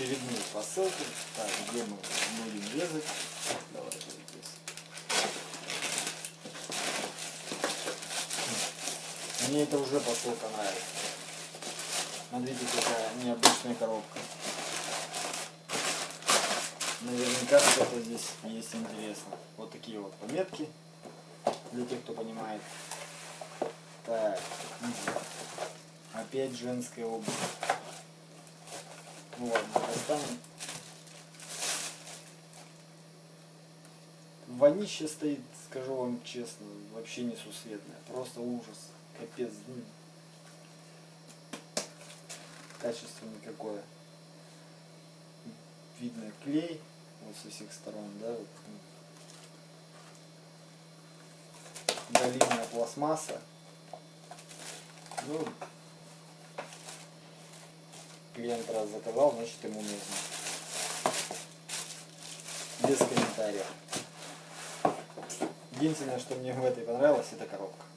очередную посылку. Так, где мы будем резать? Давай вот здесь. Мне это уже посылка нравится. Смотрите, какая необычная коробка. Наверняка что-то здесь есть интересно. Вот такие вот пометки для тех, кто понимает. Так, опять женская обувь. Ну ладно, достанем. Вонище стоит, скажу вам честно, вообще несусветное. Просто ужас. Капец. Качество никакое. Видно клей вот со всех сторон, да, вот. Галимая пластмасса. Ну, клиент раз заказал, значит ему нужно. Без комментариев. Единственное, что мне в этой понравилось, это коробка.